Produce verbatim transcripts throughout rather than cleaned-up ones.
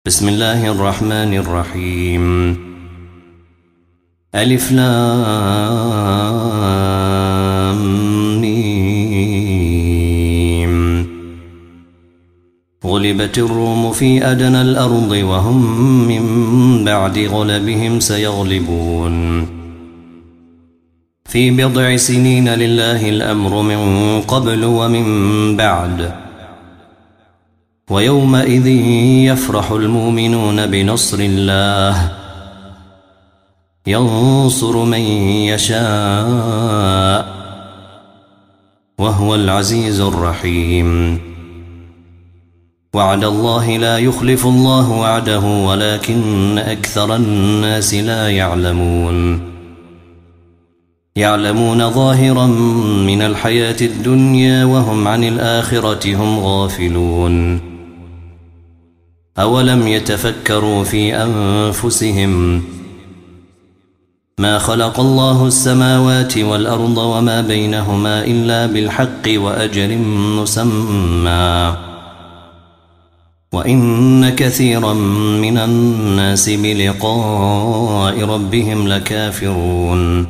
بسم الله الرحمن الرحيم. ألف لام ميم. غلبت الروم في أدنى الأرض وهم من بعد غلبهم سيغلبون في بضع سنين لله الأمر من قبل ومن بعد ويومئذ يفرح المؤمنون بنصر الله ينصر من يشاء وهو العزيز الرحيم. وعد الله لا يخلف الله وعده ولكن أكثر الناس لا يعلمون. يعلمون ظاهرا من الحياة الدنيا وهم عن الآخرة هم غافلون. أولم يتفكروا في أنفسهم ما خلق الله السماوات والأرض وما بينهما إلا بالحق وأجل مسمى وإن كثيرا من الناس بلقاء ربهم لكافرون.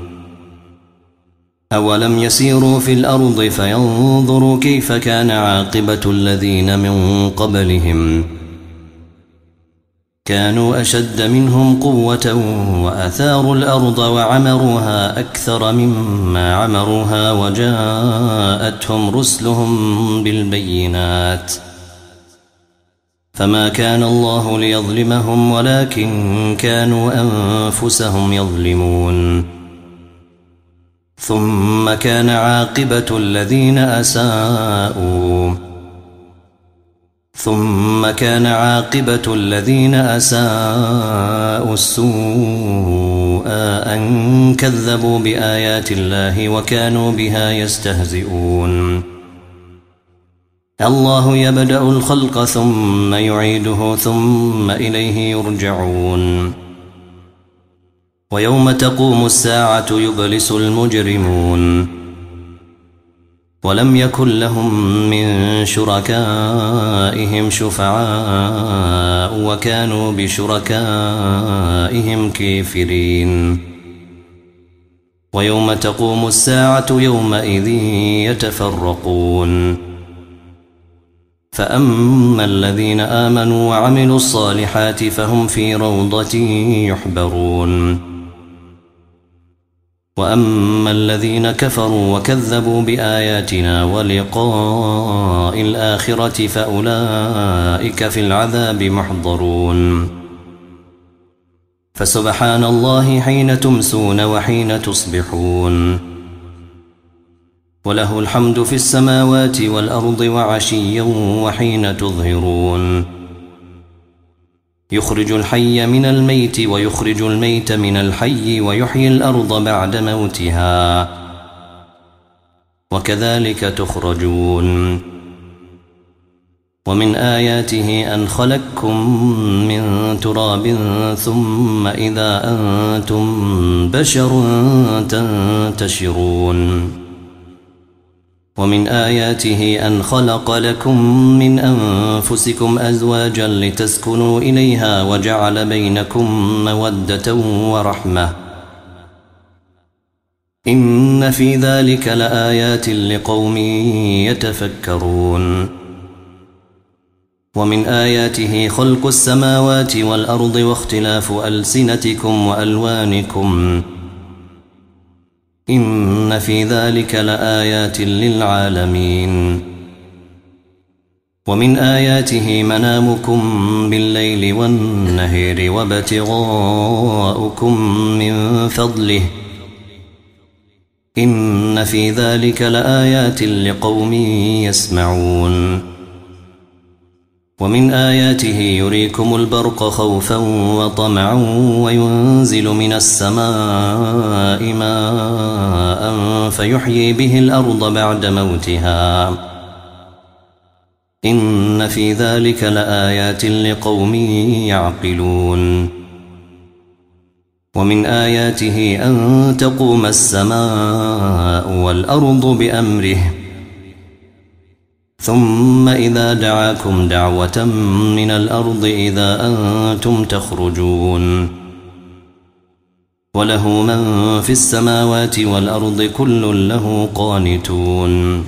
أولم يسيروا في الأرض فينظروا كيف كان عاقبة الذين من قبلهم كانوا أشد منهم قوة وأثاروا الأرض وعمروها أكثر مما عمروها وجاءتهم رسلهم بالبينات فما كان الله ليظلمهم ولكن كانوا أنفسهم يظلمون. ثم كان عاقبة الذين أساءوا ثم كان عاقبة الذين أساءوا السوء أن كذبوا بآيات الله وكانوا بها يستهزئون. الله يبدأ الخلق ثم يعيده ثم إليه يرجعون. ويوم تقوم الساعة يبلس المجرمون ولم يكن لهم من شركائهم شفعاء وكانوا بشركائهم كافرين. ويوم تقوم الساعة يومئذ يتفرقون فأما الذين آمنوا وعملوا الصالحات فهم في روضة يحبرون وأما الذين كفروا وكذبوا بآياتنا ولقاء الآخرة فأولئك في العذاب محضرون. فسبحان الله حين تمسون وحين تصبحون وله الحمد في السماوات والأرض وعشيا وحين تظهرون. يخرج الحي من الميت ويخرج الميت من الحي ويحيي الأرض بعد موتها وكذلك تخرجون. ومن آياته أن خلقكم من تراب ثم إذا أنتم بشر تنتشرون. ومن آياته أن خلق لكم من أنفسكم أزواجا لتسكنوا إليها وجعل بينكم مودة ورحمة إن في ذلك لآيات لقوم يتفكرون. ومن آياته خلق السماوات والأرض واختلاف ألسنتكم وألوانكم إن في ذلك لآيات للعالمين. ومن آياته منامكم بالليل والنهار وابتغاؤكم من فضله إن في ذلك لآيات لقوم يسمعون. ومن آياته يريكم البرق خوفا وطمعا وينزل من السماء ماء فيحيي به الأرض بعد موتها إن في ذلك لآيات لقوم يعقلون. ومن آياته أن تقوم السماء والأرض بأمره ثم إذا دعاكم دعوة من الأرض إذا أنتم تخرجون وله من في السماوات والأرض كل له قانتون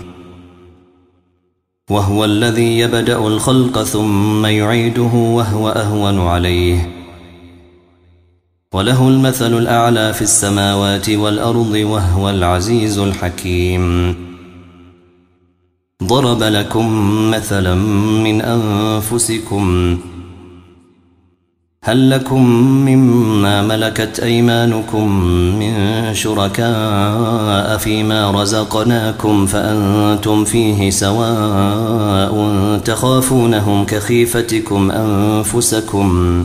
وهو الذي يبدأ الخلق ثم يعيده وهو أهون عليه وله المثل الأعلى في السماوات والأرض وهو العزيز الحكيم ضرب لكم مثلا من أنفسكم هل لكم مما ملكت أيمانكم من شركاء فيما رزقناكم فأنتم فيه سواء تخافونهم كخيفتكم أنفسكم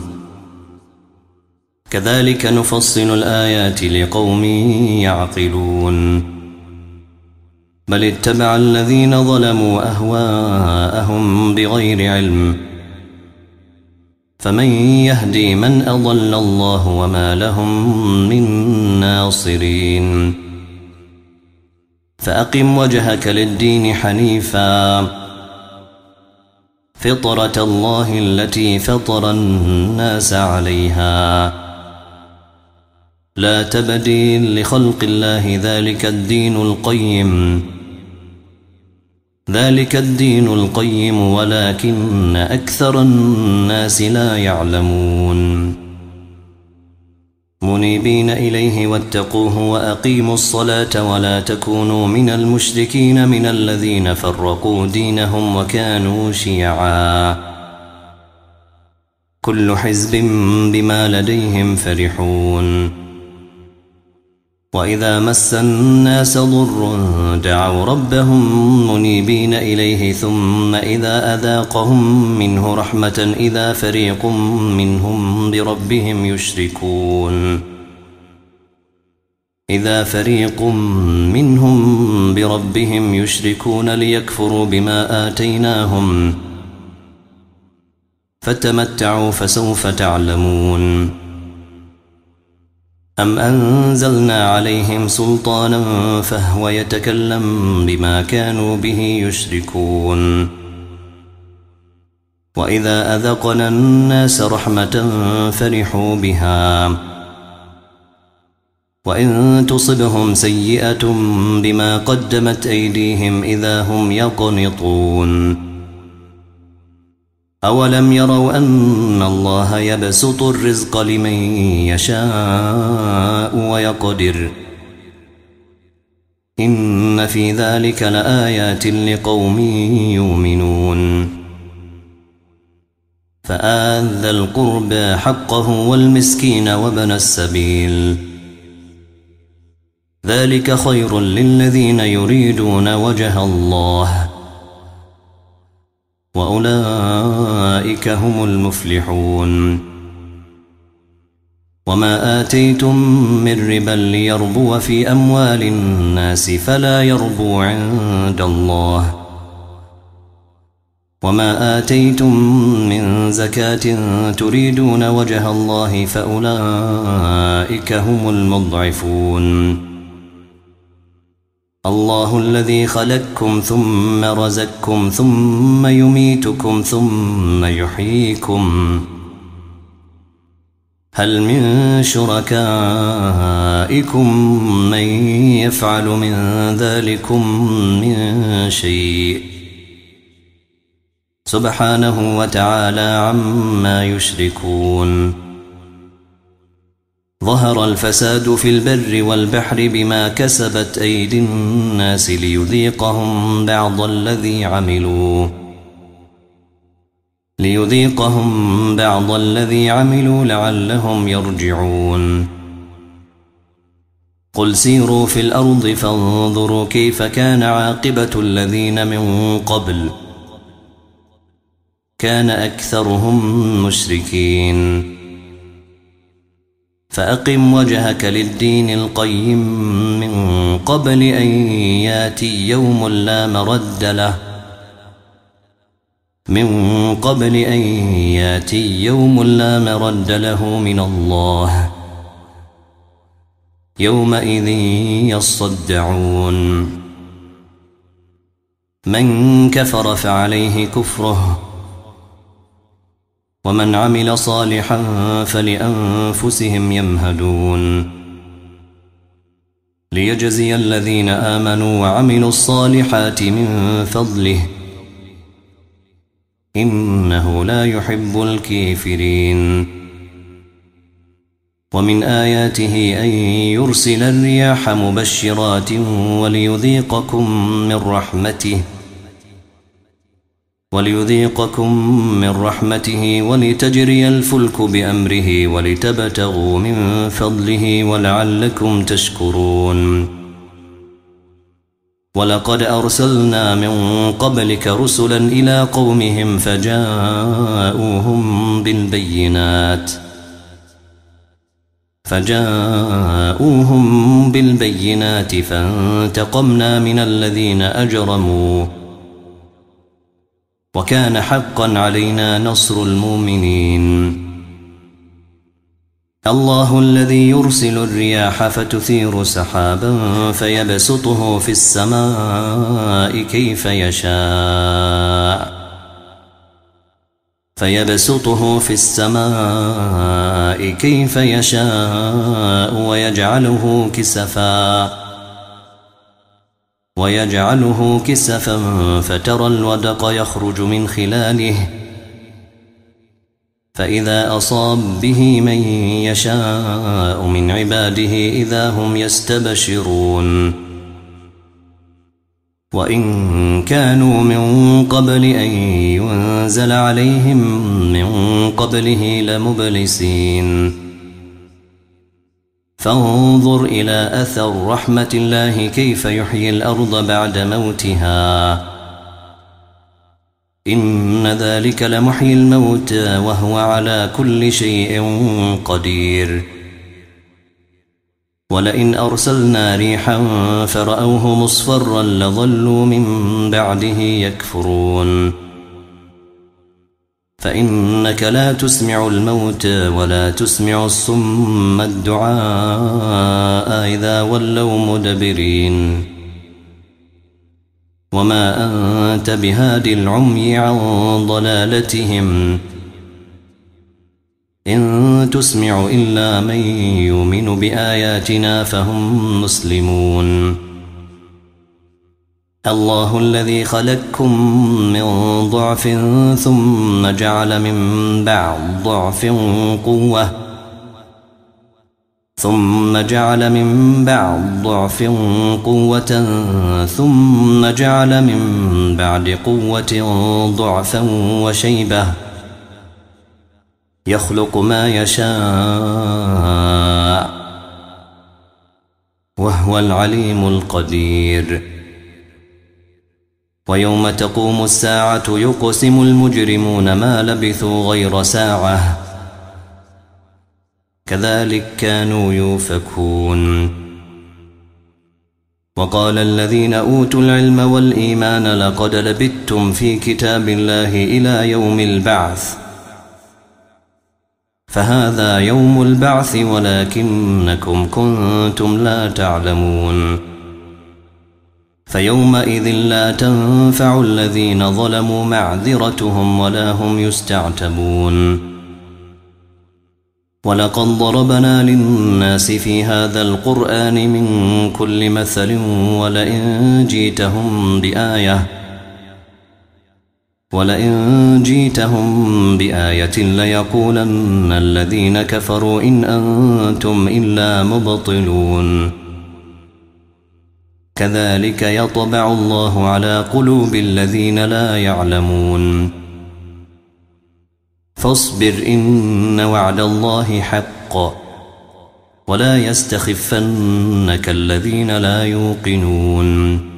كذلك نفصل الآيات لقوم يعقلون بل اتبع الذين ظلموا أهواءهم بغير علم فمن يهدي من أضل الله وما لهم من ناصرين فأقم وجهك للدين حنيفا فطرة الله التي فطر الناس عليها لا تبديل لخلق الله ذلك الدين القيم ذلك الدين القيم ولكن أكثر الناس لا يعلمون منيبين إليه واتقوه وأقيموا الصلاة ولا تكونوا من المشركين من الذين فرقوا دينهم وكانوا شيعا كل حزب بما لديهم فرحون وإذا مس الناس ضر دعوا ربهم منيبين إليه ثم إذا أذاقهم منه رحمة إذا فريق منهم بربهم يشركون إذا فريق منهم بربهم يشركون ليكفروا بما آتيناهم فتمتعوا فسوف تعلمون أم أنزلنا عليهم سلطانا فهو يتكلم بما كانوا به يشركون وإذا أذقنا الناس رحمة فرحوا بها وإن تصبهم سيئة بما قدمت أيديهم إذا هم يقنطون أولم يروا أن الله يبسط الرزق لمن يشاء ويقدر إن في ذلك لآيات لقوم يؤمنون فآت ذا القربى حقه والمسكين وابن السبيل ذلك خير للذين يريدون وجه الله وأولئك هم المفلحون وما آتيتم من ربا ليربو في أموال الناس فلا يربو عند الله وما آتيتم من زكاة تريدون وجه الله فأولئك هم المضعفون الله الذي خلقكم ثم رزقكم ثم يميتكم ثم يحييكم هل من شركائكم من يفعل من ذلكم من شيء سبحانه وتعالى عما يشركون ظهر الفساد في البر والبحر بما كسبت أيدي الناس ليذيقهم بعض الذي عملوا ليذيقهم بعض الذي عملوا لعلهم يرجعون قل سيروا في الأرض فانظروا كيف كان عاقبة الذين من قبل كان أكثرهم مشركين فأقم وجهك للدين القيم من قبل أن ياتي يوم لا مرد له من قبل أن ياتي يوم لا مرد له من الله يومئذ يصدعون من كفر فعليه كفره ومن عمل صالحا فلأنفسهم يمهدون ليجزي الذين آمنوا وعملوا الصالحات من فضله إنه لا يحب الكافرين ومن آياته أن يرسل الرياح مبشرات وليذيقكم من رحمته وليذيقكم من رحمته ولتجري الفلك بأمره ولتبتغوا من فضله ولعلكم تشكرون ولقد أرسلنا من قبلك رسلا إلى قومهم فجاءوهم بالبينات فجاءوهم بالبينات فانتقمنا من الذين أجرموا وكان حقا علينا نصر المؤمنين الله الذي يرسل الرياح فتثير سحابا فيبسطه في السماء كيف يشاء فيبسطه في السماء كيف يشاء ويجعله كسفا ويجعله كسفا فترى الودق يخرج من خلاله فإذا أصاب به من يشاء من عباده إذا هم يستبشرون وإن كانوا من قبل أن ينزل عليهم من قبله لمبلسين فانظر إلى أثر رحمة الله كيف يحيي الأرض بعد موتها إن ذلك لمحيي الموتى وهو على كل شيء قدير ولئن أرسلنا ريحا فرأوه مصفرا لظلوا من بعده يكفرون فإنك لا تسمع الموتى ولا تسمع الصم الدعاء إذا ولوا مدبرين وما أنت بهادي العمي عن ضلالتهم إن تسمع إلا من يؤمن بآياتنا فهم مسلمون الله الذي خلقكم من ضعف ثم جعل من بعد ضعف قوة ثم جعل من بعد ضعف قوة ثم جعل من بعد قوة ضعفا وشيبة يخلق ما يشاء وهو العليم القدير ويوم تقوم الساعة يقسم المجرمون ما لبثوا غير ساعة كذلك كانوا يؤفكون وقال الذين أوتوا العلم والإيمان لقد لبثتم في كتاب الله إلى يوم البعث فهذا يوم البعث ولكنكم كنتم لا تعلمون فيومئذ لا تنفع الذين ظلموا معذرتهم ولا هم يستعتبون ولقد ضربنا للناس في هذا القرآن من كل مثل ولئن جئتهم بآية ولئن جئتهم بآية ليقولن الذين كفروا إن أنتم إلا مبطلون كذلك يطبع الله على قلوب الذين لا يعلمون فاصبر إن وعد الله حق ولا يستخفنك الذين لا يوقنون